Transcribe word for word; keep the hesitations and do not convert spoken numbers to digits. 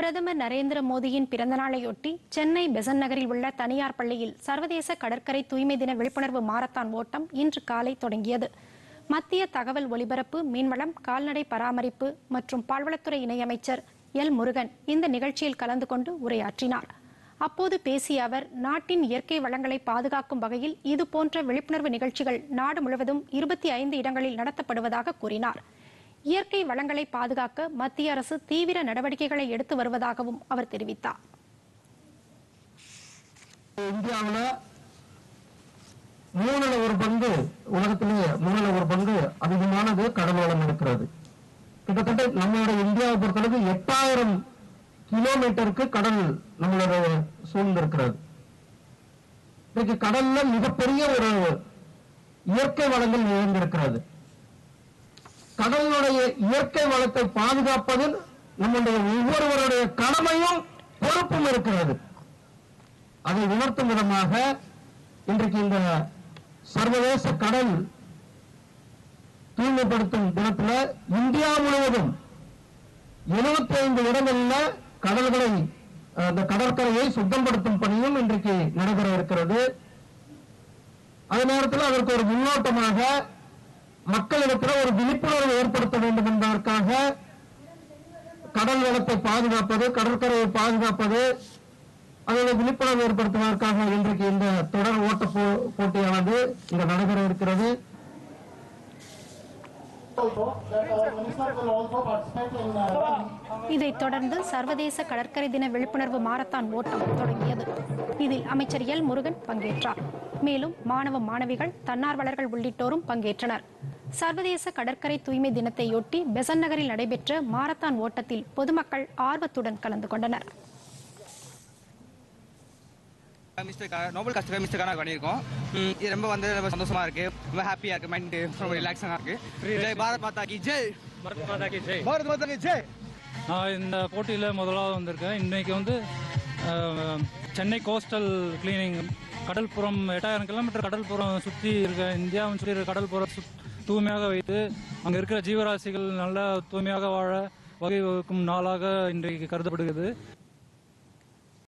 பிரதமர் நரேந்திர மோடியின் பிறந்தநாளையொட்டி சென்னை பெசன்ட் நகரில் உள்ள தனியார் பள்ளியில் சர்வதேச கடற்கரை தூய்மை தின விழிப்புணர்வு மாரத்தான் ஓட்டம் இன்று காலை தொடங்கியது. மத்திய தகவல் ஒலிபரப்பு, மீன்வளம், கால்நடை பராமரிப்பு மற்றும் பால்வளத்துறை இணையமைச்சர் எல் முருகன் இந்த நிகழ்ச்சியில் கலந்து கொண்டு உரையாற்றினார். அப்போது பேசிய அவர், நாட்டின் இயற்கை வளங்களை பாதுகாக்கும் வகையில் இதுபோன்ற விழிப்புணர்வு நிகழ்ச்சிகள் நாடு முழுவதும் இருபத்தி ஐந்து இடங்களில் நடத்தப்படுவதாக கூறினார். இயற்கை வளங்களை பாதுகாக்க மத்திய அரசு தீவிர நடவடிக்கைகளை எடுத்து வருவதாகவும் அவர் தெரிவித்தார். இந்தியாவில் மூணுல ஒரு பங்கு, உலகத்திலேயே மூணுல ஒரு பங்கு அதிகமானது கடல் வளம் இருக்கிறது. கிட்டத்தட்ட நம்மளுடைய இந்தியாவை பொறுத்தளவு எட்டாயிரம் கிலோமீட்டருக்கு கடல் நம்மளோட சூழ்ந்திருக்கிறது. இன்னைக்கு கடல்ல மிகப்பெரிய ஒரு இயற்கை வளங்கள் நிறைந்திருக்கிறது. கடலுடைய இயற்கை வளத்தை பாதுகாப்பதில் நம்முடைய ஒவ்வொருவருடைய கடமையும் பொறுப்பும் இருக்கிறது. அதை உணர்த்தும் விதமாக இன்றைக்கு இந்த சர்வதேச கடல் தூய்மைப்படுத்தும் தினத்தில் இந்தியா முழுவதும் எழுபத்தி ஐந்து இடங்களில் கடல்களை, அந்த கடற்கரையை சுத்தப்படுத்தும் பணியும் இன்றைக்கு நடைபெற இருக்கிறது. அதே நேரத்தில் அதற்கு ஒரு முன்னோட்டமாக மக்களிடத்தில் ஒரு விழிப்புணர்வு ஏற்படுத்த வேண்டும் என்பதற்காக கடல் வளத்தை பாதுகாப்பது, கடற்கரையை பாதுகாப்பது, அதோட விழிப்புணர்வு ஏற்படுத்துவதற்காக இன்றைக்கு இந்த தொடர் ஓட்ட போட்டியானது இங்க நடைபெற இருக்கிறது. இதைத் தொடர்ந்து சர்வதேச கடற்கரை தின விழிப்புணர்வு மாரத்தான் ஓட்டம் தொடங்கியது. இதில் அமைச்சர் எல் முருகன் பங்கேற்றார். மேலும் மாணவ மாணவிகள், தன்னார்வலர்கள் உள்ளிட்டோரும் பங்கேற்றனர். சர்வதேச கடற்கரை தூய்மை தினத்தையொட்டி பெசன்ட் நகரில் நடைபெற்ற மாரத்தான் ஓட்டத்தில் பொதுமக்கள் ஆர்வத்துடன் கலந்து கொண்டனர். நோபல் கஸ்டமர் மிஸ்டேக்கான பண்ணியிருக்கோம். இது ரொம்ப வந்து ரொம்ப சந்தோஷமா இருக்கு, ரொம்ப ஹாப்பியா இருக்கு, மைண்ட் ரொம்ப ரிலாக்ஸாக இருக்கு. ஜெய் பாரத் மாதா கி ஜெய், பாரத் மாதா கி ஜெய், பாரத் மாதா கி ஜெய். நான் இந்த போட்டியில் முதலாவது வந்திருக்கேன். இன்னைக்கு வந்து சென்னை கோஸ்டல் கிளீனிங், கடல்புறம் எட்டாயிரம் கிலோமீட்டர் கடல்புறம் சுற்றி இருக்க, இந்தியாவின் சுற்றி இருக்க கடல்புறம் தூய்மையாக வைத்து அங்கே இருக்கிற ஜீவராசிகள் நல்லா தூய்மையாக வாழ வகை வகுக்கும் நாளாக இன்றைக்கு கருதப்படுகிறது.